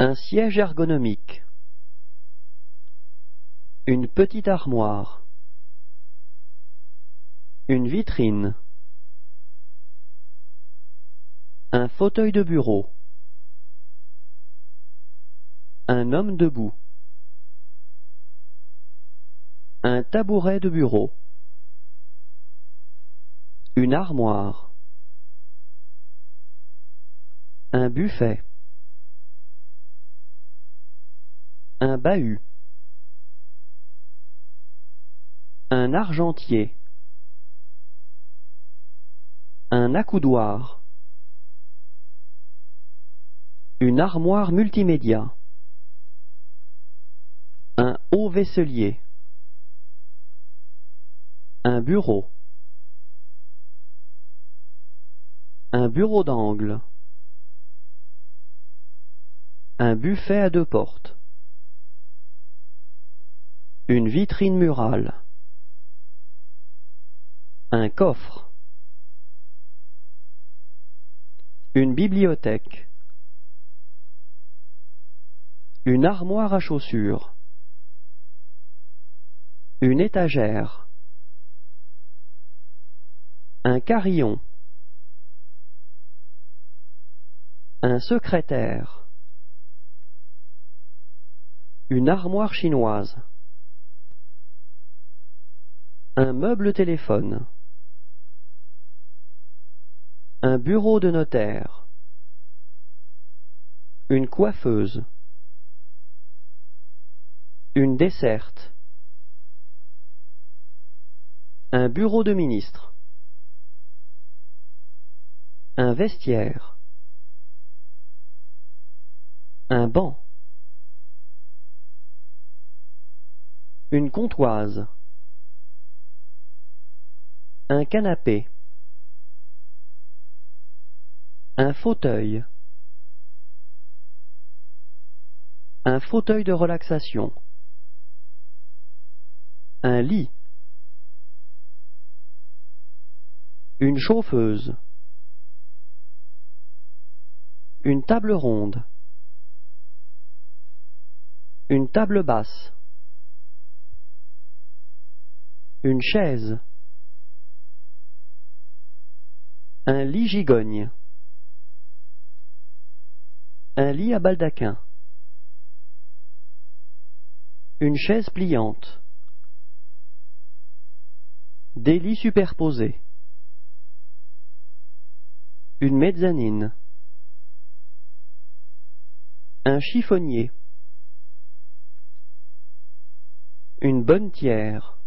Un siège ergonomique. Une petite armoire. Une vitrine. Un fauteuil de bureau. Un homme debout. Un tabouret de bureau. Une armoire. Un buffet. Un bahut. Un argentier. Un accoudoir. Une armoire multimédia. Un haut vaisselier. Un bureau. Un bureau d'angle. Un buffet à deux portes. Une vitrine murale. Un coffre. Une bibliothèque. Une armoire à chaussures. Une étagère. Un carillon. Un secrétaire. Une armoire chinoise. Un meuble téléphone. Un bureau de notaire. Une coiffeuse. Une desserte. Un bureau de ministre. Un vestiaire. Un banc. Une comptoise. Un canapé. Un fauteuil. Un fauteuil de relaxation. Un lit. Une chauffeuse. Une table ronde. Une table basse. Une chaise. Un lit gigogne. Un lit à baldaquin. Une chaise pliante. Des lits superposés. Une mezzanine. Un chiffonnier. Une bonnetière.